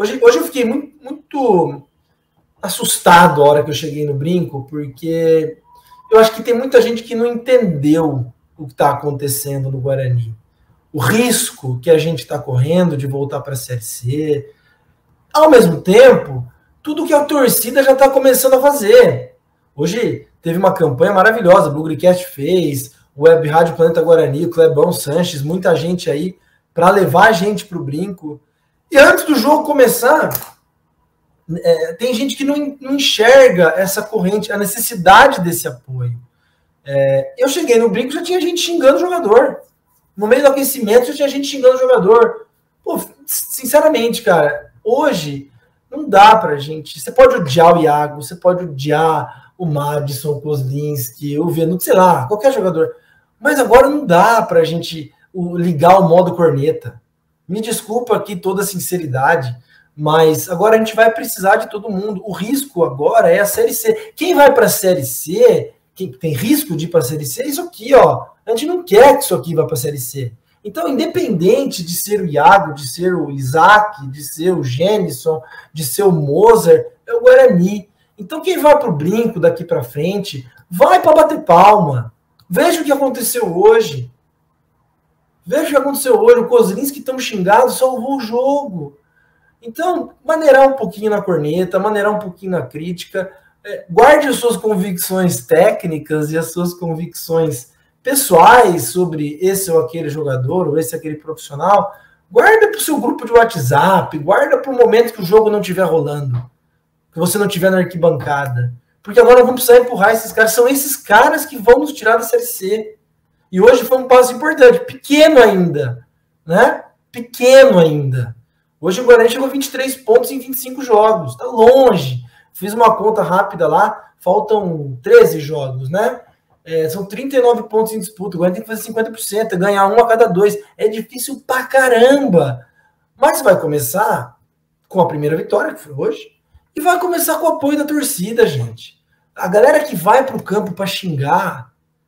Hoje eu fiquei muito assustado a hora que eu cheguei no Brinco, porque eu acho que tem muita gente que não entendeu o que está acontecendo no Guarani. O risco que a gente está correndo de voltar para a Série C. Ao mesmo tempo, tudo que a torcida já está começando a fazer. Hoje teve uma campanha maravilhosa, o Bugrecast fez, o Web Rádio Planeta Guarani, o Clebão Sanches, muita gente aí para levar a gente para o Brinco. E antes do jogo começar, tem gente que não enxerga essa corrente, a necessidade desse apoio. Eu cheguei no Brinco, já tinha gente xingando o jogador. No meio do aquecimento, já tinha gente xingando o jogador. Pô, sinceramente, cara, hoje não dá pra gente. Você pode odiar o Iago, você pode odiar o Madison, o Kozlinski, o Venuto, sei lá, qualquer jogador. Mas agora não dá pra gente ligar o modo corneta. Me desculpa aqui toda a sinceridade, mas agora a gente vai precisar de todo mundo. O risco agora é a Série C. Quem vai para a Série C, quem tem risco de ir para a Série C, é isso aqui, ó. A gente não quer que isso aqui vá para a Série C. Então, independente de ser o Iago, de ser o Isaac, de ser o Gênison, de ser o Mozart, é o Guarani. Então, quem vai para o Brinco daqui para frente, vai para bater palma. Veja o que aconteceu hoje. Veja o que aconteceu hoje. O Kozlinski, que estão xingados, salvou o jogo. Então, maneirar um pouquinho na corneta, maneirar um pouquinho na crítica, guarde as suas convicções técnicas e as suas convicções pessoais sobre esse ou aquele jogador, ou esse ou aquele profissional, guarda para o seu grupo de WhatsApp, guarda para o momento que o jogo não estiver rolando, que você não estiver na arquibancada. Porque agora vamos precisar empurrar esses caras. São esses caras que vão nos tirar da Série C. E hoje foi um passo importante, pequeno ainda, né? Pequeno ainda. Hoje o Guarani chegou a 23 pontos em 25 jogos. Está longe. Fiz uma conta rápida lá. Faltam 13 jogos, né? São 39 pontos em disputa. O Guarani tem que fazer 50%. Ganhar um a cada 2. É difícil pra caramba. Mas vai começar com a primeira vitória, que foi hoje. E vai começar com o apoio da torcida, gente. A galera que vai pro campo para xingar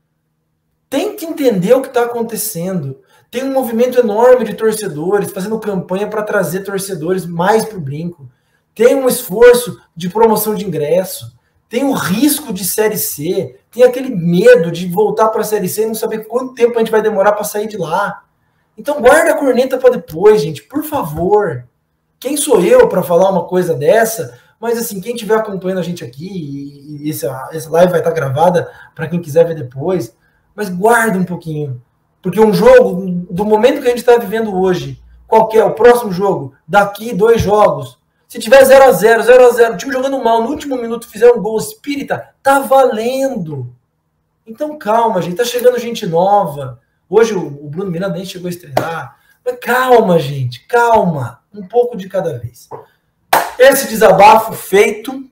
tem que entender o que está acontecendo. Tem um movimento enorme de torcedores fazendo campanha para trazer torcedores mais para o Brinco. Tem um esforço de promoção de ingresso. Tem o risco de Série C. Tem aquele medo de voltar para a Série C e não saber quanto tempo a gente vai demorar para sair de lá. Então guarda a corneta para depois, gente. Por favor. Quem sou eu para falar uma coisa dessa? Mas assim, quem estiver acompanhando a gente aqui, e essa live vai estar gravada para quem quiser ver depois, mas guarda um pouquinho. Porque um jogo, do momento que a gente está vivendo hoje, qual que é o próximo jogo? Daqui 2 jogos. Se tiver 0-0, 0-0, o time jogando mal, no último minuto fizer um gol espírita, tá valendo. Então calma, gente. Tá chegando gente nova. Hoje o Bruno Miranda nem chegou a estrear. Mas calma, gente. Calma. Um pouco de cada vez. Esse desabafo feito.